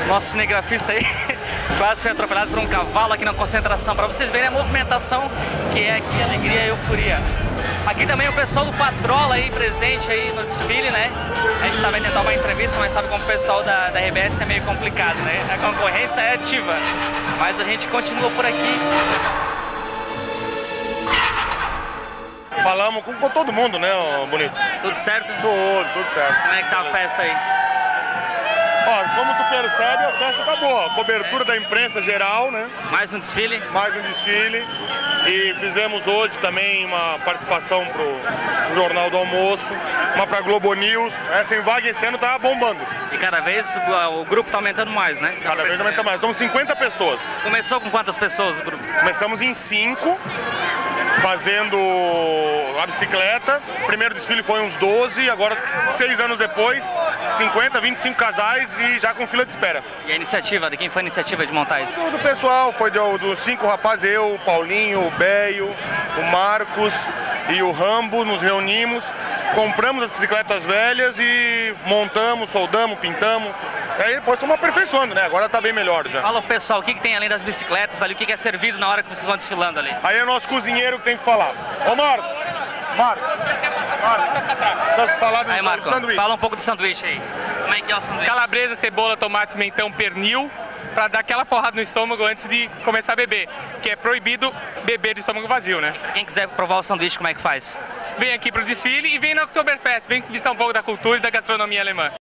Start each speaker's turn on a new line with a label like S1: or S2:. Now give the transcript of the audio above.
S1: Nosso cinegrafista aí quase foi atropelado por um cavalo aqui na concentração. Para vocês verem a movimentação que é aqui, a alegria e a euforia. Aqui também o pessoal do Patrola aí presente aí no desfile, né? A gente vai tentar uma entrevista, mas sabe como o pessoal da RBS é meio complicado, né? A concorrência é ativa, mas a gente continua por aqui.
S2: Falamos com todo mundo, né, Bonito?
S1: Tudo certo?
S2: Tudo certo.
S1: Como é que tá a festa aí?
S2: Ó, como tu percebe, a festa tá boa. Cobertura da imprensa geral, né?
S1: Mais um desfile?
S2: Mais um desfile. E fizemos hoje também uma participação pro Jornal do Almoço, uma pra Globo News. Essa em Vaga esse ano tá bombando.
S1: E cada vez o grupo tá aumentando mais, né?
S2: Cada vez aumenta mais. São 50 pessoas.
S1: Começou com quantas pessoas o grupo?
S2: Começamos em 5. Fazendo a bicicleta. O primeiro desfile foi uns 12, agora 6 anos depois, 50, 25 casais e já com fila de espera.
S1: E a iniciativa, de quem foi a iniciativa de montar isso?
S2: Do pessoal, foi dos 5 rapazes, eu, o Paulinho, o Beio, o Marcos e o Rambo, nos reunimos, compramos as bicicletas velhas e montamos, soldamos, pintamos. Aí depois estamos aperfeiçoando, né? Agora tá bem melhor já.
S1: Fala pessoal, o que tem além das bicicletas ali, o que é servido na hora que vocês vão desfilando ali?
S2: Aí é o nosso cozinheiro que tem que falar. Ô Marco, só se falar do,
S1: aí, Marco,
S2: do sanduíche.
S1: Fala um pouco do sanduíche aí. Como é que é o sanduíche?
S3: Calabresa, cebola, tomate, pimentão, pernil, para dar aquela porrada no estômago antes de começar a beber, que é proibido beber de estômago vazio, né?
S1: Quem quiser provar o sanduíche, como é que faz?
S3: Vem aqui pro desfile e vem no Oktoberfest, vem visitar um pouco da cultura e da gastronomia alemã.